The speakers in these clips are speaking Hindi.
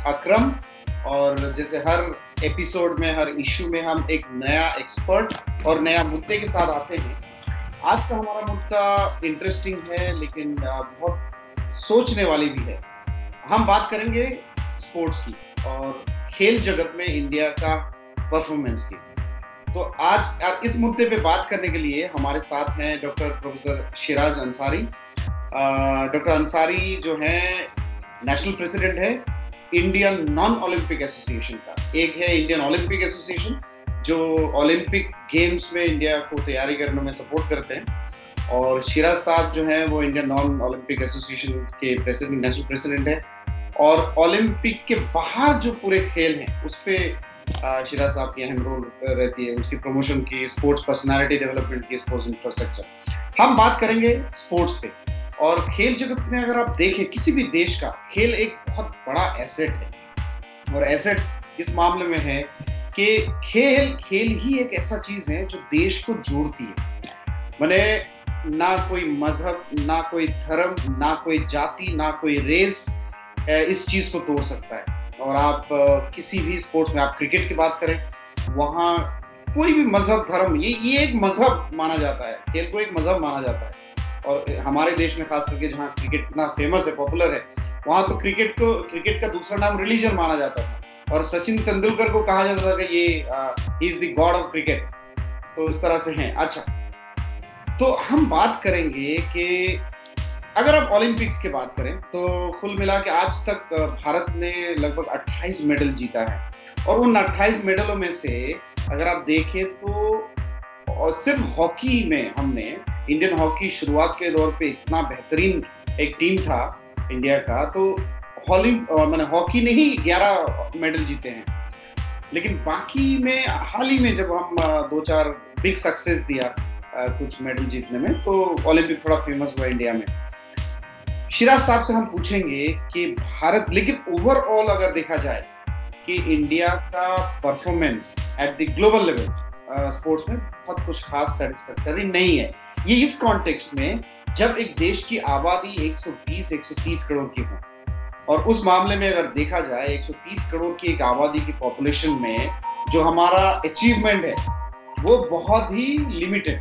अकरम। और जैसे हर एपिसोड में, हर इश्यू में हम एक नया एक्सपर्ट और नया मुद्दे के साथ आते हैं। आज का हमारा मुद्दा इंटरेस्टिंग है, लेकिन बहुत सोचने वाली भी है। हम बात करेंगे स्पोर्ट्स की और खेल जगत में इंडिया का परफॉर्मेंस की। तो आज इस मुद्दे पे बात करने के लिए हमारे साथ हैं doctor professor Shiraz Ansari. Doctor Ansari जो है नेशनल प्रेसिडेंट है इंडियन नॉन ओलंपिक एसोसिएशन का। एक है इंडियन ओलंपिक एसोसिएशन जो ओलंपिक गेम्स में इंडिया को तैयारी करने में सपोर्ट करते हैं, और शिराज साहब जो हैं वो इंडियन नॉन ओलंपिक एसोसिएशन के प्रेसिडेंट, नेशनल प्रेसिडेंट है। और ओलंपिक के बाहर जो पूरे खेल हैं उस पर शिराज साहब की अहम रोल रहती है, उसकी प्रमोशन की, स्पोर्ट्स पर्सनालिटी डेवलपमेंट की, स्पोर्ट्स इंफ्रास्ट्रक्चर। हम बात करेंगे स्पोर्ट्स पे। और खेल जगत में अगर आप देखें किसी भी देश का, खेल एक बहुत बड़ा एसेट है। और एसेट इस मामले में है कि खेल ही एक ऐसा चीज है जो देश को जोड़ती है। माने ना कोई मजहब, ना कोई धर्म, ना कोई जाति, ना कोई रेस इस चीज को तोड़ सकता है। और आप किसी भी स्पोर्ट्स में, आप क्रिकेट की बात करें, वहाँ कोई भी मजहब, धर्म, ये एक मजहब माना जाता है, खेल को एक मजहब माना जाता है। और हमारे देश में खास करके जहाँ क्रिकेट इतना फेमस है, पॉपुलर है, वहाँ तो क्रिकेट का दूसरा नाम रिलीजन माना जाता था। और सचिन तेंदुलकर को कहा जाता था कि ये ही is the god of cricket. तो इस तरह से हैं। अच्छा, तो हम बात करेंगे कि अगर आप ओलंपिक्स की बात करें तो कुल मिला के आज तक भारत ने लगभग 28 मेडल जीता है। और उन 28 मेडलों में से अगर आप देखें तो और सिर्फ हॉकी में हमने, इंडियन हॉकी शुरुआत के दौर पे इतना बेहतरीन एक टीम था इंडिया का, तो मैंने हॉकी ने ही 11 मेडल जीते हैं। लेकिन बाकी में हाल ही में जब हम 2-4 बिग सक्सेस दिया कुछ मेडल जीतने में, तो ओलंपिक थोड़ा फेमस हुआ इंडिया में। शिराज साहब से हम पूछेंगे कि भारत, लेकिन ओवरऑल अगर देखा जाए कि इंडिया का performance at the global level sports में बहुत कुछ खास सेटिस्फैक्टरी नहीं है। ये इस कॉन्टेक्स्ट में जब एक देश की आबादी 120-130 करोड़ की हो, और उस मामले में अगर देखा जाए 130 करोड़ की एक आबादी की पॉपुलेशन में जो हमारा अचीवमेंट है वो बहुत ही लिमिटेड,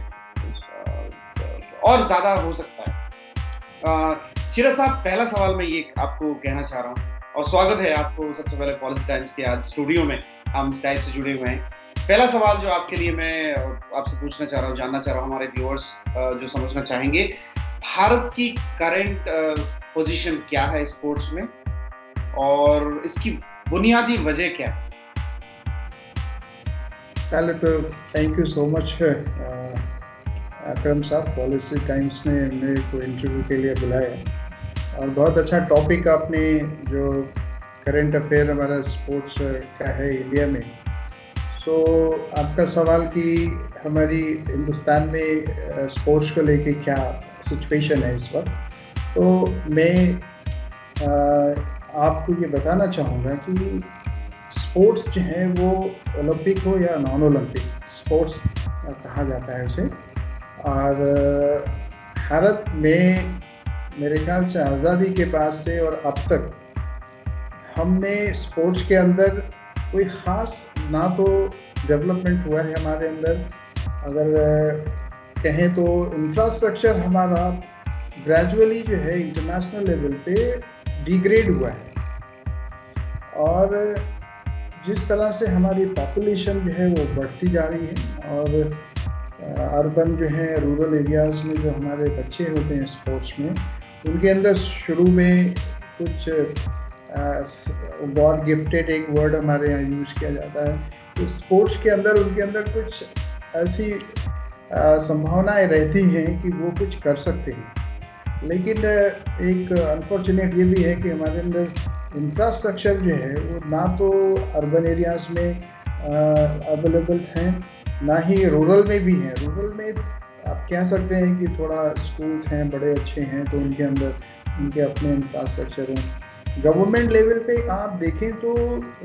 और ज्यादा हो सकता है। शिराज साहब, पहला सवाल मैं ये आपको कहना चाह रहा हूँ, और स्वागत है आपको सबसे पहले पॉलिसी टाइम्स के आज स्टूडियो में, हम स्काइप से जुड़े हुए हैं। पहला सवाल जो आपके लिए मैं आपसे पूछना चाह रहा हूँ, जानना चाह रहा हूँ, हमारे व्यूअर्स जो समझना चाहेंगे, भारत की करंट पोजीशन क्या है स्पोर्ट्स में और इसकी बुनियादी वजह क्या है? पहले तो thank you so much Akram साहब, पॉलिसी टाइम्स ने मेरे को इंटरव्यू के लिए बुलाया, और बहुत अच्छा टॉपिक आपने, जो करंट अफेयर हमारा स्पोर्ट्स का है इंडिया में। सो आपका सवाल कि हमारी हिंदुस्तान में स्पोर्ट्स को लेके क्या सिचुएशन है इस वक्त, तो मैं आपको ये बताना चाहूँगा कि स्पोर्ट्स जो है वो ओलंपिक हो या नॉन ओलंपिक स्पोर्ट्स कहा जाता है उसे। और भारत में मेरे ख्याल से आज़ादी के बाद से और अब तक हमने स्पोर्ट्स के अंदर कोई ख़ास ना तो डेवलपमेंट हुआ है हमारे अंदर, अगर कहें तो इंफ्रास्ट्रक्चर हमारा ग्रेजुअली जो है इंटरनेशनल लेवल पे डिग्रेड हुआ है। और जिस तरह से हमारी पॉपुलेशन जो है वो बढ़ती जा रही है, और अर्बन जो है, रूरल एरियाज़ में जो हमारे बच्चे होते हैं स्पोर्ट्स में, उनके अंदर शुरू में कुछ गॉड गिफ्टेड एक वर्ड हमारे यहाँ यूज़ किया जाता है, तो स्पोर्ट्स के अंदर उनके अंदर कुछ ऐसी संभावनाएं रहती हैं कि वो कुछ कर सकते हैं। लेकिन एक अनफॉर्चुनेट ये भी है कि हमारे अंदर इंफ्रास्ट्रक्चर जो है वो ना तो अर्बन एरियाज़ में अवेलेबल हैं, ना ही रूरल में भी हैं। रूरल में आप कह सकते हैं कि थोड़ा स्कूल्स हैं, बड़े अच्छे हैं, तो उनके अंदर उनके अपने इंफ्रास्ट्रक्चर हैं। गवर्नमेंट लेवल पे आप देखें तो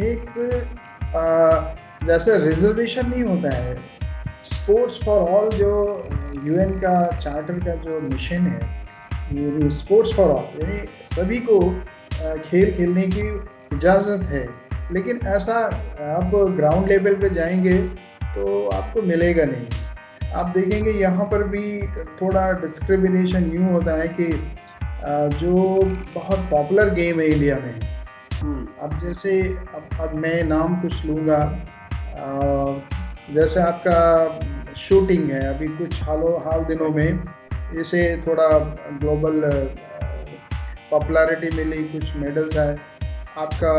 एक जैसे रिजर्वेशन नहीं होता है, स्पोर्ट्स फॉर ऑल जो यूएन का चार्टर का जो मिशन है, ये स्पोर्ट्स फॉर ऑल, यानी सभी को खेल खेलने की इजाज़त है, लेकिन ऐसा आप ग्राउंड लेवल पे जाएंगे तो आपको मिलेगा नहीं। आप देखेंगे यहाँ पर भी थोड़ा डिस्क्रिमिनेशन यूँ होता है कि जो बहुत पॉपुलर गेम है इंडिया में, अब जैसे अब मैं नाम कुछ लूँगा, जैसे आपका शूटिंग है, अभी कुछ हाल दिनों में इसे थोड़ा ग्लोबल पॉपुलैरिटी मिली, कुछ मेडल्स आए। आपका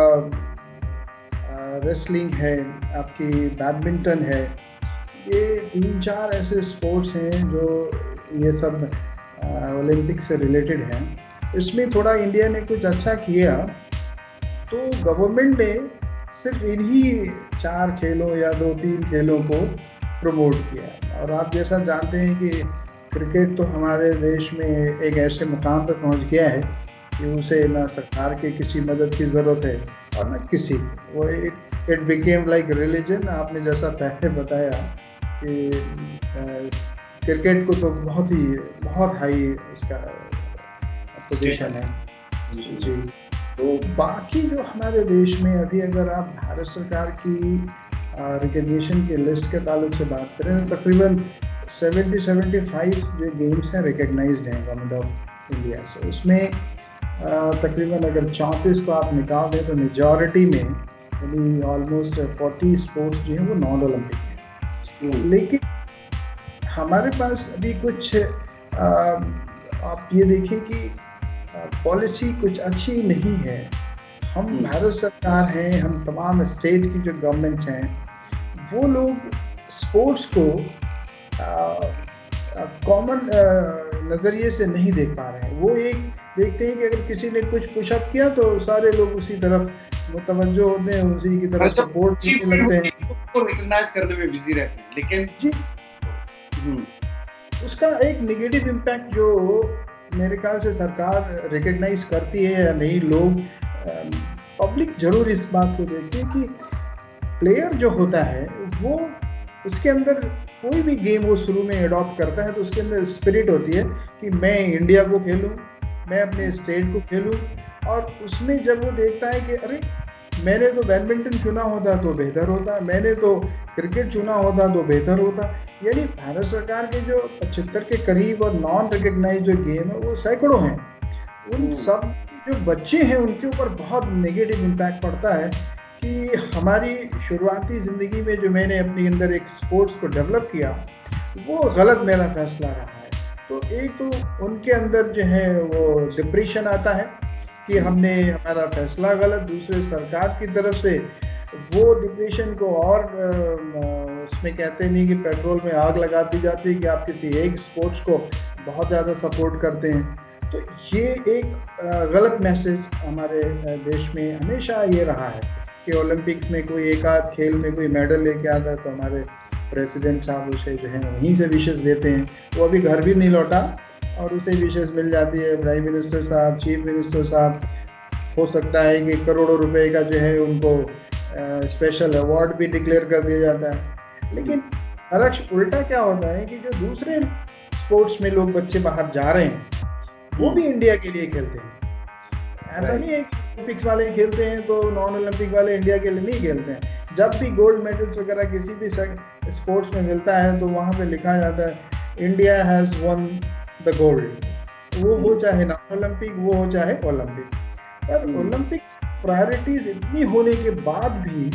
रेसलिंग है, आपकी बैडमिंटन है, ये 3-4 ऐसे स्पोर्ट्स हैं जो ये सब ओलंपिक से रिलेटेड हैं। इसमें थोड़ा इंडिया ने कुछ अच्छा किया, तो गवर्नमेंट ने सिर्फ इन्हीं 4 खेलों या 2-3 खेलों को प्रमोट किया। और आप जैसा जानते हैं कि क्रिकेट तो हमारे देश में एक ऐसे मुकाम पर पहुंच गया है कि उसे ना सरकार के किसी मदद की ज़रूरत है और ना किसी की। वो इट बिकेम लाइक रिलीजन। आपने जैसा पहले बताया कि क्रिकेट को तो बहुत हाई उसका पोजीशन है जी। तो बाकी जो हमारे देश में अभी अगर आप भारत सरकार की रिकग्निशन की लिस्ट के ताल्लुक से बात करें तो तकरीबन 70-75 जो गेम्स हैं रिकग्नाइज्ड हैं गवर्नमेंट ऑफ इंडिया से। उसमें तकरीबन अगर 34 को आप निकाल दें तो मेजॉरिटी में यानी ऑलमोस्ट 40 स्पोर्ट्स जो हैं वो नॉन ओलंपिक हैं। लेकिन हमारे पास अभी कुछ आप ये देखें कि पॉलिसी कुछ अच्छी नहीं है। हम भारत सरकार हैं, हम तमाम स्टेट की जो गवर्नमेंट्स हैं, वो लोग स्पोर्ट्स को कॉमन नज़रिए से नहीं देख पा रहे हैं। वो एक देखते हैं कि अगर किसी ने कुछ पुशअप किया तो सारे लोग उसी तरफ मुतवज्जो होते हैं, उसी की तरफ सपोर्ट करने लगते हैं, उसको रिकॉग्नाइज करने में बिजी रहते हैं। लेकिन जी उसका एक नेगेटिव इम्पैक्ट जो मेरे ख्याल से सरकार रिकग्नाइज करती है या नहीं, लोग पब्लिक जरूर इस बात को देखते हैं कि प्लेयर जो होता है वो उसके अंदर कोई भी गेम वो शुरू में अडॉप्ट करता है तो उसके अंदर स्पिरिट होती है कि मैं इंडिया को खेलूं, मैं अपने स्टेट को खेलूं। और उसमें जब वो देखता है कि अरे मैंने तो बैडमिंटन चुना होता तो बेहतर होता, मैंने तो क्रिकेट चुना होता तो बेहतर होता। यानी भारत सरकार के जो 75 के करीब और नॉन रिकग्नाइज जो गेम है वो सैकड़ों हैं, उन सब जो बच्चे हैं उनके ऊपर बहुत नेगेटिव इम्पैक्ट पड़ता है कि हमारी शुरुआती ज़िंदगी में जो मैंने अपने अंदर एक स्पोर्ट्स को डेवलप किया वो गलत मेरा फैसला रहा है। तो एक तो उनके अंदर जो है वो डिप्रेशन आता है कि हमने हमारा फैसला गलत, दूसरे सरकार की तरफ से वो डिप्रेशन को और उसमें कहते नहीं कि पेट्रोल में आग लगा दी जाती है कि आप किसी एक स्पोर्ट्स को बहुत ज़्यादा सपोर्ट करते हैं। तो ये एक गलत मैसेज हमारे देश में हमेशा ये रहा है कि ओलंपिक्स में कोई एक आध खेल में कोई मेडल लेके आता है तो हमारे प्रेसिडेंट साहब उसे जो है वहीं से विशेष देते हैं, वो अभी घर भी नहीं लौटा और उसे विशेष मिल जाती है। प्राइम मिनिस्टर साहब, चीफ मिनिस्टर साहब, हो सकता है कि करोड़ों रुपए का जो है उनको स्पेशल अवार्ड भी डिक्लेयर कर दिया जाता है। लेकिन अरक्ष उल्टा क्या होता है कि जो दूसरे स्पोर्ट्स में लोग बच्चे बाहर जा रहे हैं वो भी इंडिया के लिए खेलते हैं। ऐसा नहीं है कि ओलंपिक्स वाले खेलते हैं तो नॉन ओलंपिक वाले इंडिया के लिए नहीं खेलते हैं। जब भी गोल्ड मेडल्स वगैरह किसी भी स्पोर्ट्स में मिलता है तो वहाँ पे लिखा जाता है India has won the gold, वो हो चाहे नॉन ओलंपिक, वो हो चाहे ओलंपिक। पर ओलंपिक्स प्रायोरिटीज इतनी होने के बाद भी,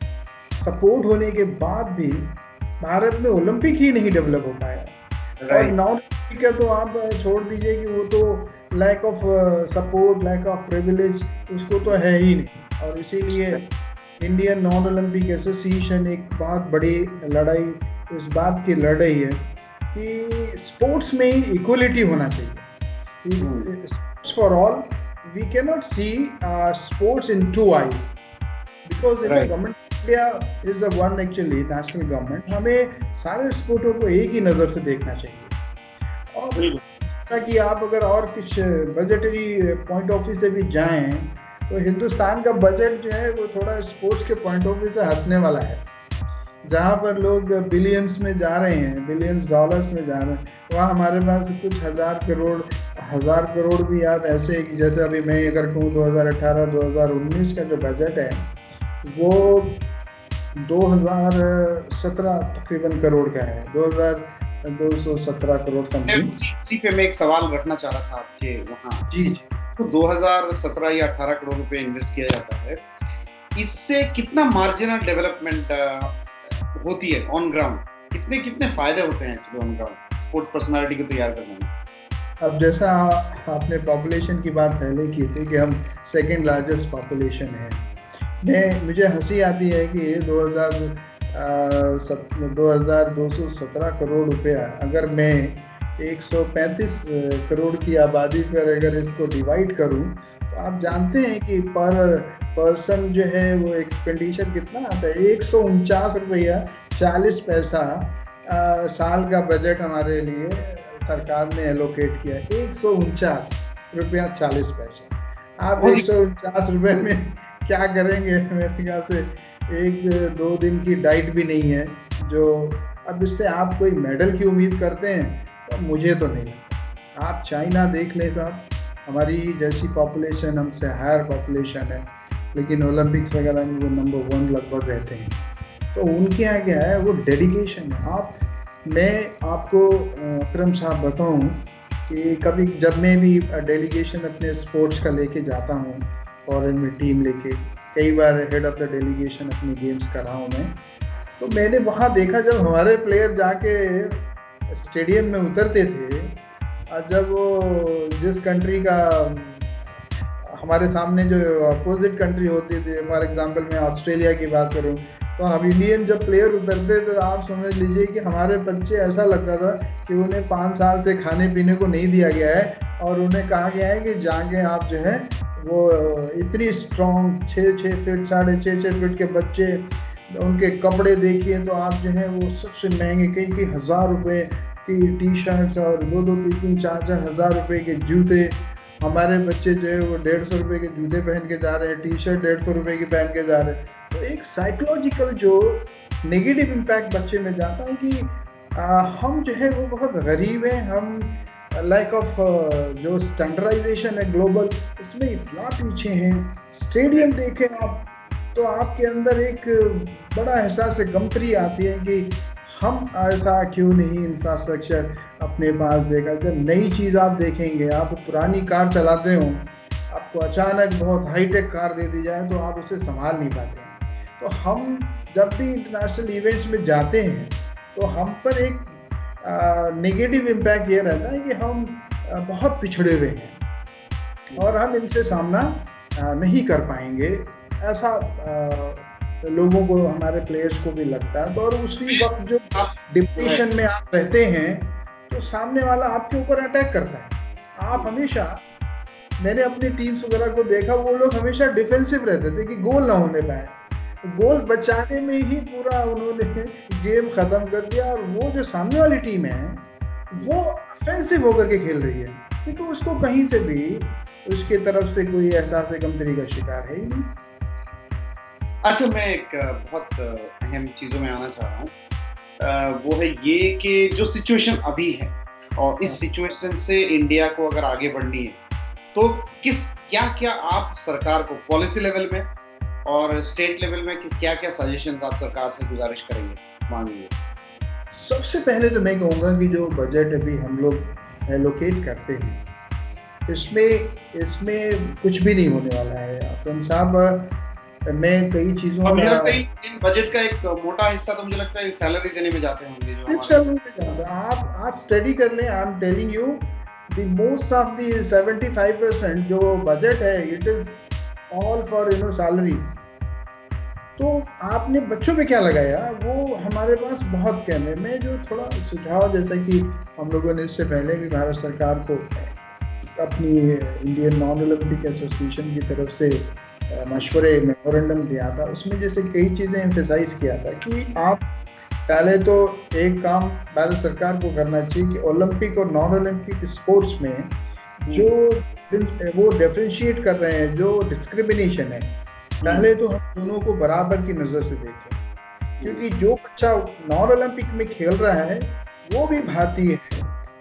सपोर्ट होने के बाद भी भारत में ओलंपिक ही नहीं डेवलप हो पाया। और नॉन ओलंपिक का तो आप छोड़ दीजिए कि वो तो lack of support, lack of privilege उसको तो है ही नहीं। और इसीलिए इंडियन नॉन ओलंपिक एसोसिएशन एक बहुत बड़ी लड़ाई इस बात की लड़ रही है कि स्पोर्ट्स में ही इक्वलिटी होना चाहिए। Sports for all, we cannot see sports in two eyes because government India is the one actually national government. हमें सारे स्पोर्टों को एक ही नज़र से देखना चाहिए। और कि आप अगर और कुछ बजटरी पॉइंट ऑफ व्यू से भी जाएं तो हिंदुस्तान का बजट जो है वो थोड़ा स्पोर्ट्स के पॉइंट ऑफ व्यू से हंसने वाला है। जहाँ पर लोग बिलियंस में जा रहे हैं, बिलियंस डॉलर्स में जा रहे हैं, वहाँ हमारे पास कुछ हज़ार करोड़ 1000 करोड़ भी आप ऐसे, जैसे अभी मैं अगर कहूँ 2018-2019 का जो बजट है वो 2017 तकरीबन करोड़ का है, 2217 करोड़ समथिंग। उसी पे मैं एक सवाल रखना चाह रहा था आपके वहाँ। जी जी। तो 2017 या 18 करोड़ रुपए इन्वेस्ट किया जाता है, इससे कितना मार्जिनल डेवलपमेंट होती है ऑन ग्राउंड, कितने कितने फायदे होते हैं actually on ground sports personality को तैयार करने में? अब जैसा आपने पॉपुलेशन की बात पहले की थी कि हम सेकंड लार्जेस्ट पॉपुलेशन है, मुझे हंसी आती है कि 2217 करोड़ रुपया अगर मैं 135 करोड़ की आबादी पर अगर इसको डिवाइड करूं तो आप जानते हैं कि पर पर्सन जो है वो एक्सपेंडिचर कितना आता है, 149 रुपया 40 पैसा साल का बजट हमारे लिए सरकार ने एलोकेट किया, 149 रुपया 40 पैसा। आप 149 रुपये में क्या करेंगे? मेरे ख्याल से 1-2 दिन की डाइट भी नहीं है। जो अब इससे आप कोई मेडल की उम्मीद करते हैं तो मुझे तो नहीं लगता। आप चाइना देख लें साहब, हमारी जैसी पॉपुलेशन, हमसे हायर पॉपुलेशन है, लेकिन ओलंपिक्स वगैरह में वो नंबर 1 लगभग रहते हैं। तो उनके यहाँ क्या है, वो डेडिकेशन है। मैं आपको अकरम साहब बताऊं कि कभी जब मैं भी डेलीगेशन अपने स्पोर्ट्स का लेके जाता हूं, फॉरेन में टीम लेके, कई बार हेड ऑफ द डेलीगेशन अपने गेम्स कर रहा हूं मैं, तो मैंने वहाँ देखा जब हमारे प्लेयर जाके स्टेडियम में उतरते थे, जब वो जिस कंट्री का हमारे सामने जो अपोजिट कंट्री होती थी, फॉर एग्जांपल मैं ऑस्ट्रेलिया की बात करूं, तो अब इंडियन जब प्लेयर उतरते तो आप समझ लीजिए कि हमारे बच्चे ऐसा लगता था कि उन्हें 5 साल से खाने पीने को नहीं दिया गया है और उन्हें कहा गया है कि जाके आप जो है वो इतनी स्ट्रॉन्ग 6-6 फीट 6.5 फीट के बच्चे, उनके कपड़े देखिए तो आप जो है वो सबसे महंगे कई हज़ार रुपए की टी शर्ट्स और 2-2, 3-3, 4-4 हज़ार रुपए के जूते। हमारे बच्चे जो है वो 150 रुपए के जूते पहन के जा रहे हैं, टी शर्ट 150 रुपए की पहन के जा रहे हैं। तो एक साइकोलॉजिकल जो नेगेटिव इम्पैक्ट बच्चे में जाता है कि हम जो है वो बहुत गरीब हैं, हम लाइक ऑफ जो स्टैंडर्डाइजेशन है ग्लोबल, उसमें इतना पीछे हैं। स्टेडियम देखें आप तो आपके अंदर एक बड़ा एहसास गमतरी आती है कि हम ऐसा क्यों नहीं इंफ्रास्ट्रक्चर अपने पास देखा। जब नई चीज़ आप देखेंगे, आप पुरानी कार चलाते हो, आपको अचानक बहुत हाईटेक कार दे दी जाए तो आप उसे संभाल नहीं पाते हैं। तो हम जब भी इंटरनेशनल इवेंट्स में जाते हैं तो हम पर एक नेगेटिव इम्पैक्ट ये रहता है कि हम बहुत पिछड़े हुए हैं और हम इनसे सामना नहीं कर पाएंगे, ऐसा लोगों को, हमारे प्लेयर्स को भी लगता है। तो और उसी वक्त जो डिप्रेशन में आप रहते हैं तो सामने वाला आपके ऊपर अटैक करता है। आप हमेशा, मैंने अपनी टीम्स वगैरह को देखा, वो लोग हमेशा डिफेंसिव रहते थे कि गोल ना होने पाए, गोल बचाने में ही पूरा उन्होंने गेम खत्म कर दिया। और वो जो सामने वाली टीम है वो ऑफेंसिव होकर के खेल रही है क्योंकि उसको कहीं से भी उसके तरफ से कोई एहसास कमतरी का शिकार है ही नहीं। अच्छा, मैं एक बहुत अहम चीजों में आना चाह रहा हूँ, वो है ये कि जो सिचुएशन अभी है और इस सिचुएशन से इंडिया को अगर आगे बढ़नी है तो क्या आप सरकार को पॉलिसी लेवल में और स्टेट लेवल में क्या क्या सजेशंस आप सरकार से गुजारिश करेंगे, मांगेंगे? सबसे पहले तो मैं कहूँगा कि जो बजट अभी हम लोग एलोकेट करते हैं इसमें कुछ भी नहीं होने वाला है। अकरम साहब, मैं कई चीज़ों इन बजट का एक मोटा हिस्सा तो मुझे लगता है सैलरी देने में जाते होंगे, जो सैलरी में जाते हैं। आप स्टडी कर लें, I am telling you the most of the 75% जो बजट है it is all for salaries. तो आपने बच्चों पे क्या लगाया, वो हमारे पास बहुत कम है। मैं जो थोड़ा सुझाव, जैसा कि हम लोगों ने इससे पहले भी भारत सरकार को अपनी इंडियन नॉन ओलंपिक एसोसिएशन की तरफ से मशवरे मेमोरेंडम दिया था, उसमें जैसे कई चीज़ें एम्फेसाइज किया था कि आप पहले तो एक काम भारत सरकार को करना चाहिए कि ओलंपिक और नॉन ओलंपिक स्पोर्ट्स में जो वो डिफरेंशिएट कर रहे हैं, जो डिस्क्रिमिनेशन है, पहले तो हम दोनों को बराबर की नज़र से देखें। क्योंकि जो बच्चा नॉन ओलंपिक में खेल रहा है वो भी भारतीय है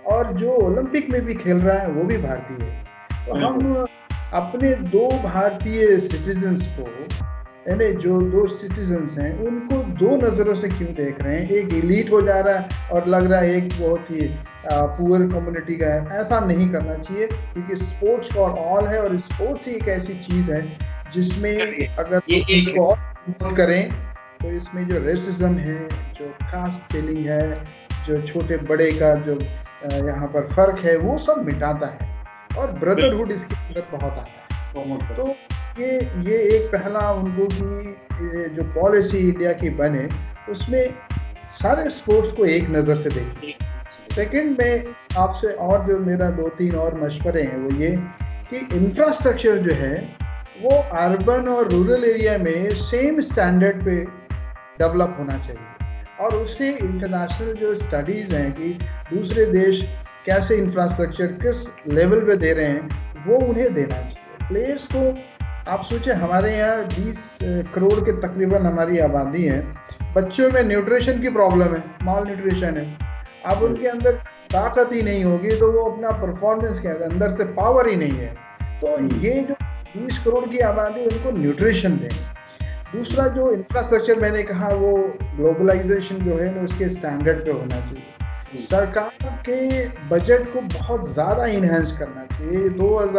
और जो ओलंपिक में भी खेल रहा है वो भी भारतीय है। तो हम अपने दो भारतीय सिटीजन्स को, यानी जो दो सिटीजन्स हैं, उनको दो नज़रों से क्यों देख रहे हैं? एक एलीट हो जा रहा है और लग रहा है एक बहुत ही पुअर कम्युनिटी का है। ऐसा नहीं करना चाहिए, क्योंकि स्पोर्ट्स फॉर ऑल है और स्पोर्ट्स ही एक ऐसी चीज़ है जिसमें अगर इसको और इम्प्रूव करें तो इसमें जो रेसिज्म है, जो कास्ट फीलिंग है, जो छोटे बड़े का जो यहाँ पर फर्क है, वो सब मिटाता है और ब्रदरहुड इसके अंदर बहुत आता है। तो ये एक पहला उनको की जो पॉलिसी इंडिया की बने, उसमें सारे स्पोर्ट्स को एक नज़र से देखें। सेकंड में आपसे और जो मेरा 2-3 और मशवरे हैं वो ये कि इंफ्रास्ट्रक्चर जो है वो अर्बन और रूरल एरिया में सेम स्टैंडर्ड पे डेवलप होना चाहिए, और उससे इंटरनेशनल जो स्टडीज़ हैं कि दूसरे देश कैसे इंफ्रास्ट्रक्चर किस लेवल पे दे रहे हैं, वो उन्हें देना चाहिए। प्लेयर्स को आप सोचें, हमारे यहाँ 20 करोड़ के तकरीबन हमारी आबादी है, बच्चों में न्यूट्रिशन की प्रॉब्लम है, माल न्यूट्रिशन है। अब उनके अंदर ताकत ही नहीं होगी तो वो अपना परफॉर्मेंस क्या है, अंदर से पावर ही नहीं है। तो ये जो 20 करोड़ की आबादी, उनको न्यूट्रिशन दें। दूसरा जो इंफ्रास्ट्रक्चर मैंने कहा, वो ग्लोबलाइजेशन जो है ना उसके स्टैंडर्ड पे होना चाहिए। सरकार के बजट को बहुत ज़्यादा इन्हेंस करना चाहिए।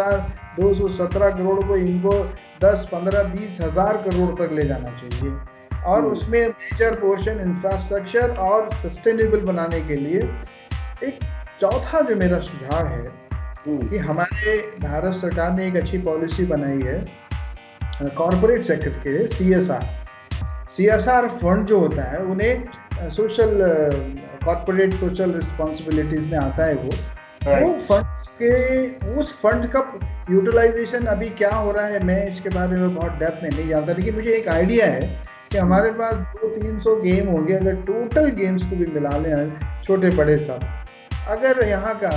2217 करोड़ को इनको 10, 15, 20 हज़ार करोड़ तक ले जाना चाहिए, और उसमें मेजर पोर्शन इंफ्रास्ट्रक्चर और सस्टेनेबल बनाने के लिए। एक चौथा जो मेरा सुझाव है कि हमारे भारत सरकार ने एक अच्छी पॉलिसी बनाई है कॉर्पोरेट सेक्टर के लिए, CSR फंड जो होता है, उन्हें सोशल कॉर्पोरेट सोशल रिस्पॉन्सिबिलिटीज में आता है वो फंड्स के, उस फंड का यूटिलाइजेशन अभी क्या हो रहा है मैं इसके बारे में बहुत डेप्थ में नहीं जानता, लेकिन मुझे एक आइडिया है कि हमारे पास 200-300 गेम होंगे। अगर टोटल गेम्स को भी मिला लें, छोटे बड़े सब, अगर यहाँ का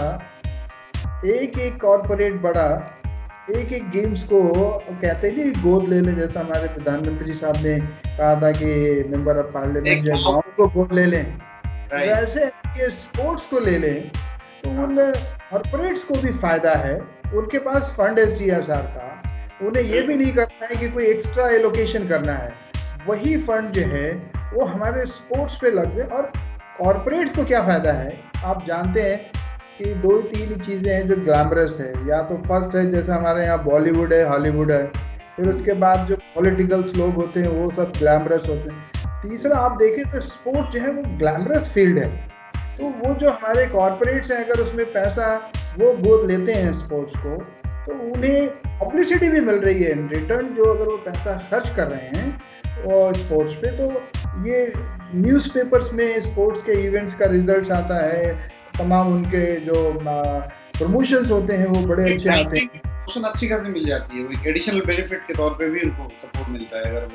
एक कॉर्पोरेट बड़ा एक गेम्स को कहते हैं कि गोद ले लें, जैसा हमारे प्रधानमंत्री साहब ने कहा था कि मेंबर ऑफ पार्लियामेंट जो गाँव को गोद ले लें, वैसे ये स्पोर्ट्स को ले लें तो उन कॉर्पोरेट्स को भी फायदा है। उनके पास फंड है CSR का, उन्हें ये भी नहीं करना है कि कोई एक्स्ट्रा एलोकेशन करना है, वही फंड जो है वो हमारे स्पोर्ट्स पे लग जाए। और कॉर्पोरेट्स को क्या फायदा है, आप जानते हैं कि 2-3 चीज़ें हैं जो ग्लैमरस है। या तो फर्स्ट है, जैसे हमारे यहाँ बॉलीवुड है, हॉलीवुड है, फिर उसके बाद जो पॉलिटिकल्स लोग होते हैं वो सब ग्लैमरस होते हैं। तीसरा आप देखें तो स्पोर्ट्स जो है वो ग्लैमरस फील्ड है। तो वो जो हमारे कॉर्पोरेट्स हैं, अगर उसमें पैसा वो गोद लेते हैं स्पोर्ट्स को, तो उन्हें पब्लिसिटी भी मिल रही है इन रिटर्न। जो अगर वो पैसा खर्च कर रहे हैं वो स्पोर्ट्स पे, तो ये न्यूज़पेपर्स में स्पोर्ट्स के इवेंट्स का रिजल्ट आता है, तमाम उनके जो प्रमोशंस होते हैं वो बड़े अच्छे आते हैं, प्रमोशन अच्छी खासी मिल जाती है, वो एडिशनल बेनिफिट के तौर पे भी उनको सपोर्ट मिलता है अगर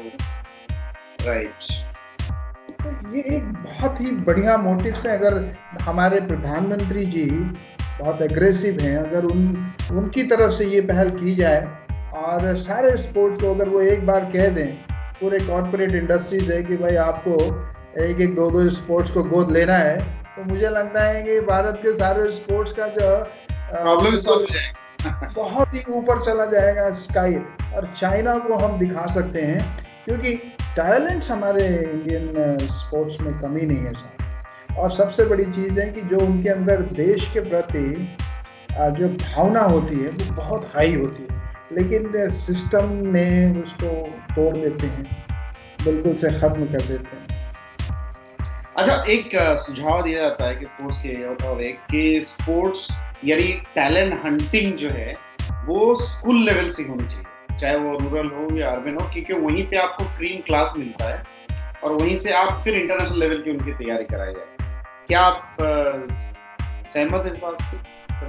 वो राइट। तो ये एक बहुत ही बढ़िया मोटिव है। अगर हमारे प्रधानमंत्री जी बहुत एग्रेसिव हैं, अगर उनकी तरफ से ये पहल की जाए और सारे स्पोर्ट्स को अगर वो एक बार कह दें, पूरे कॉर्पोरेट इंडस्ट्रीज है कि भाई आपको 1-1, 2-2 स्पोर्ट्स को गोद लेना है, तो मुझे लगता है कि भारत के सारे स्पोर्ट्स का जो प्रॉब्लम सॉल्व हो जाएगा, बहुत ही ऊपर चला जाएगा स्काई। और चाइना को हम दिखा सकते हैं, क्योंकि टैलेंट्स हमारे इंडियन स्पोर्ट्स में कमी नहीं है सर। और सबसे बड़ी चीज़ है कि जो उनके अंदर देश के प्रति जो भावना होती है वो बहुत हाई होती है, लेकिन सिस्टम में उसको तोड़ देते हैं, बिल्कुल से ख़त्म कर देते हैं। अच्छा, एक सुझाव दिया जाता है कि स्पोर्ट्स के और एक कि स्पोर्ट्स यानी टैलेंट हंटिंग जो है वो स्कूल लेवल से होनी चाहिए, चाहे वो रूरल हो या अर्बन हो, क्योंकि वहीं पे आपको क्रीम क्लास मिलता है और वहीं से आप फिर इंटरनेशनल लेवल की उनकी तैयारी कराई जाए। क्या आप सहमत हैं इस बात से?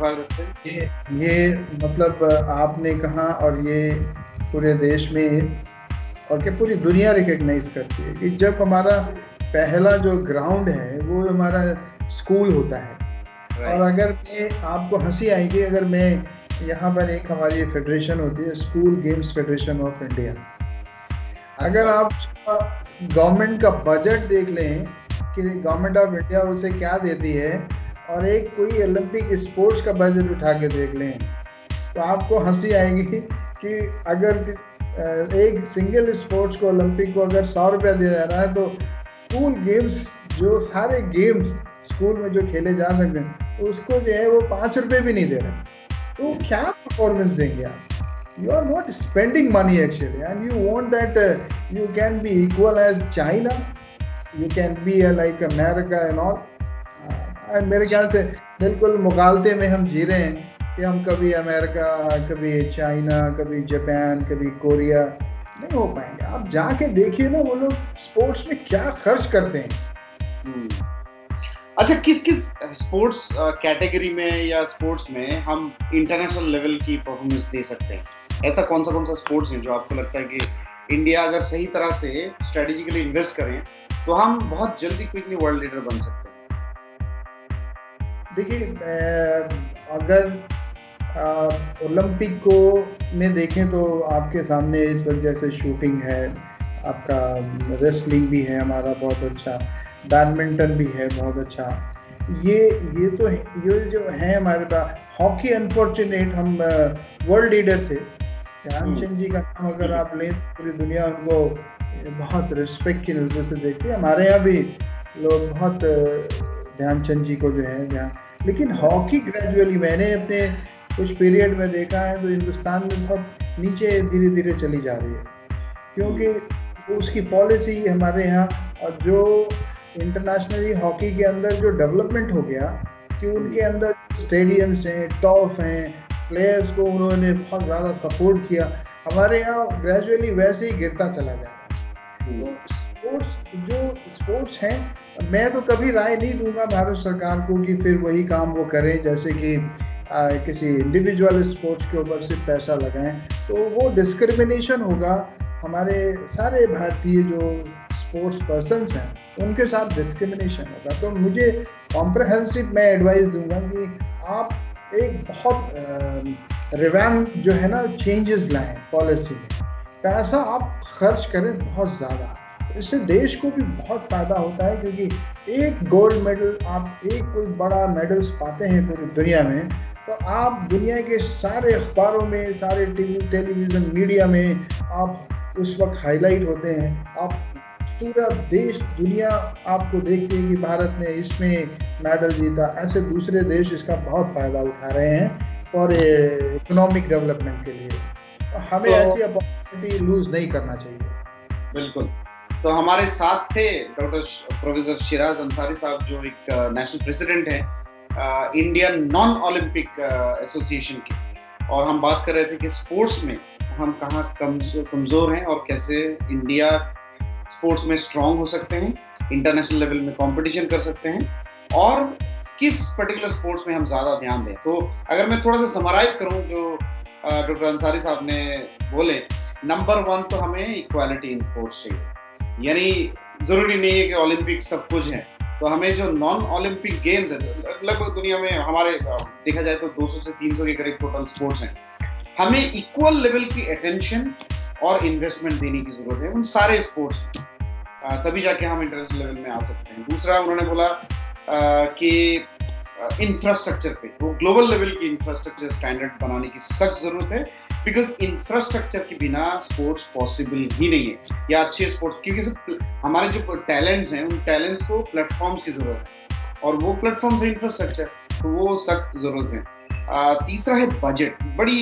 ये मतलब आपने कहा, और ये पूरे देश में और क्या पूरी दुनिया रिकग्नाइज करती है कि जब हमारा पहला जो ग्राउंड है वो हमारा स्कूल होता है। और अगर मैं आपको हंसी आएगी, अगर मैं यहाँ पर एक हमारी फेडरेशन होती है, school games federation of India, अगर आप गवर्नमेंट का बजट देख लें कि गवर्नमेंट ऑफ इंडिया उसे क्या देती है, और एक कोई ओलंपिक स्पोर्ट्स का बजट उठा के देख लें तो आपको हंसी आएगी कि अगर एक सिंगल स्पोर्ट्स को ओलंपिक को अगर 100 रुपया दिया जा रहा है तो स्कूल गेम्स जो सारे गेम्स स्कूल में जो खेले जा सकते हैं उसको जो है वो 5 रुपये भी नहीं दे रहे, तो क्या परफॉर्मेंस देंगे आप? You are not spending money actually, and you want that you can be equal as China, you can be like America and all. मेरे ख्याल से बिल्कुल मुगालते में हम जी रहे हैं कि हम कभी अमेरिका, कभी चाइना, कभी जापान, कभी कोरिया नहीं हो पाएंगे। आप जाके देखिए ना वो लोग स्पोर्ट्स में क्या खर्च करते हैं। अच्छा, किस किस स्पोर्ट्स कैटेगरी में या स्पोर्ट्स में हम इंटरनेशनल लेवल की परफॉर्मेंस दे सकते हैं? ऐसा कौन सा स्पोर्ट्स है जो आपको लगता है कि इंडिया अगर सही तरह से स्ट्रेटेजिकली इन्वेस्ट करें तो हम बहुत जल्दी क्विकली वर्ल्ड लीडर बन सकते हैं? देखिए, अगर ओलंपिक को में देखें तो आपके सामने इस वक्त जैसे शूटिंग है, आपका रेसलिंग भी है हमारा बहुत अच्छा, बैडमिंटन भी है बहुत अच्छा, ये तो ये जो है हमारे पास। हॉकी अनफॉर्चुनेट हम वर्ल्ड लीडर थे, ध्यानचंद जी का नाम अगर आप लें पूरी दुनिया उनको बहुत रिस्पेक्ट की नजर से देखती है। हमारे यहाँ भी लोग बहुत ध्यानचंद जी को जो है ध्यान, लेकिन हॉकी ग्रेजुअली मैंने अपने कुछ पीरियड में देखा है तो हिंदुस्तान में बहुत नीचे धीरे धीरे चली जा रही है, क्योंकि उसकी पॉलिसी हमारे यहाँ और जो इंटरनेशनली हॉकी के अंदर जो डेवलपमेंट हो गया कि उनके अंदर स्टेडियम्स हैं, टॉफ हैं, प्लेयर्स को उन्होंने बहुत ज़्यादा सपोर्ट किया, हमारे यहाँ ग्रेजुअली वैसे ही गिरता चला जा रहा है। तो स्पोर्ट्स हैं, मैं तो कभी राय नहीं दूंगा भारत सरकार को कि फिर वही काम वो करें जैसे कि किसी इंडिविजुअल स्पोर्ट्स के ऊपर सिर्फ पैसा लगाएं, तो वो डिस्क्रिमिनेशन होगा। हमारे सारे भारतीय जो स्पोर्ट्स पर्सन्स हैं उनके साथ डिस्क्रिमिनेशन होगा। तो मुझे कॉम्प्रहेंसिव मैं एडवाइस दूंगा कि आप एक बहुत रिवैम्प जो है ना चेंजेस लाएं पॉलिसी में, पैसा आप खर्च करें बहुत ज़्यादा, इससे देश को भी बहुत फ़ायदा होता है, क्योंकि एक गोल्ड मेडल आप एक कोई बड़ा मेडल्स पाते हैं पूरी दुनिया में तो आप दुनिया के सारे अखबारों में, सारे टेलीविज़न मीडिया में आप उस वक्त हाईलाइट होते हैं, आप पूरा देश दुनिया आपको देखती है कि भारत ने इसमें मेडल जीता। ऐसे दूसरे देश इसका बहुत फ़ायदा उठा रहे हैं फॉर इकोनॉमिक डेवलपमेंट के लिए, तो हमें ऐसी अपॉर्चुनिटी लूज नहीं करना चाहिए। बिल्कुल। तो हमारे साथ थे डॉक्टर प्रोफेसर शिराज अंसारी साहब, जो एक नेशनल प्रेसिडेंट हैं इंडियन नॉन ओलंपिक एसोसिएशन के, और हम बात कर रहे थे कि स्पोर्ट्स में हम कहाँ कमज़ोर हैं और कैसे इंडिया स्पोर्ट्स में स्ट्रांग हो सकते हैं, इंटरनेशनल लेवल में कंपटीशन कर सकते हैं, और किस पर्टिकुलर स्पोर्ट्स में हम ज़्यादा ध्यान दें। तो अगर मैं थोड़ा सा समराइज करूं जो डॉक्टर अंसारी साहब ने बोले, नंबर 1 तो हमें इक्वालिटी इन स्पोर्ट्स चाहिए, यानी ज़रूरी नहीं है कि ओलंपिक सब कुछ है, तो हमें जो नॉन ओलंपिक गेम्स हैं, लगभग दुनिया में हमारे देखा जाए तो 200 से 300 के करीब टोटल स्पोर्ट्स हैं, हमें इक्वल लेवल की अटेंशन और इन्वेस्टमेंट देने की जरूरत है उन सारे स्पोर्ट्स में, तभी जाके हम इंटरनेशनल लेवल में आ सकते हैं। दूसरा उन्होंने बोला कि इंफ्रास्ट्रक्चर पे, वो ग्लोबल लेवल की इंफ्रास्ट्रक्चर स्टैंडर्ड बनाने की सख्त जरूरत है, बिकॉज इंफ्रास्ट्रक्चर के बिना स्पोर्ट्स पॉसिबल ही नहीं है, या अच्छे स्पोर्ट्स, क्योंकि हमारे जो टैलेंट्स हैं उन टैलेंट्स को प्लेटफॉर्म्स की जरूरत है, और वो प्लेटफॉर्म्स है इंफ्रास्ट्रक्चर, तो वो सख्त जरूरत है। तीसरा है बजट। बड़ी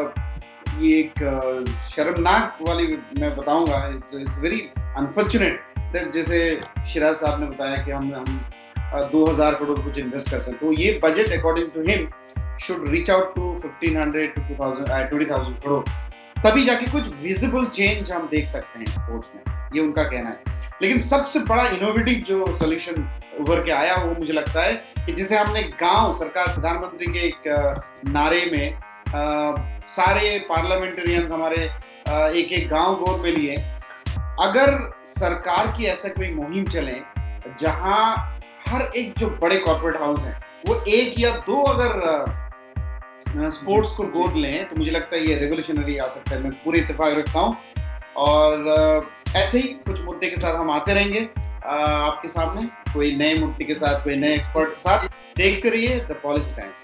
ये एक शर्मनाक वाली मैं बताऊंगा, इट्स वेरी अनफॉर्चुनेट, जैसे शिराज साहब ने बताया कि हम 2000 करोड़ कुछ इन्वेस्ट करते हैं, तो ये budget according to him should reach out to 1500 to 20,000 crore, तभी जाके कुछ विजिबल चेंज हम देख सकते हैं स्पोर्ट्स में, ये उनका कहना है। लेकिन सबसे बड़ा इनोवेटिव जो सोल्यूशन उभर के आया वो मुझे लगता है कि जिसे हमने गांव सरकार प्रधानमंत्री के एक नारे में सारे पार्लियामेंटेरियंस हमारे एक एक गांव गोद में लिए, अगर सरकार की ऐसा कोई मुहिम चले जहां हर एक जो बड़े कॉर्पोरेट हाउस हैं वो 1 या 2 अगर स्पोर्ट्स को गोद लें, तो मुझे लगता है ये रेवोल्यूशनरी आ सकता है। मैं पूरी इत्तेफाक रखता हूँ, और ऐसे ही कुछ मुद्दे के साथ हम आते रहेंगे। आपके सामने कोई नए मुद्दे के साथ, कोई नए एक्सपर्ट के साथ। देखते रहिए द पॉलिसी टाइम।